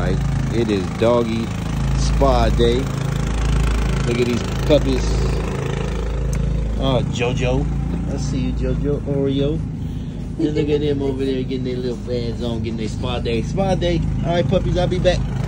Alright, it is Doggy Spa Day. Look at these puppies. Oh, Jojo. I see you, Jojo. Oreo. And look at them over there getting their little fads on, getting their spa day. Spa day. Alright, puppies, I'll be back.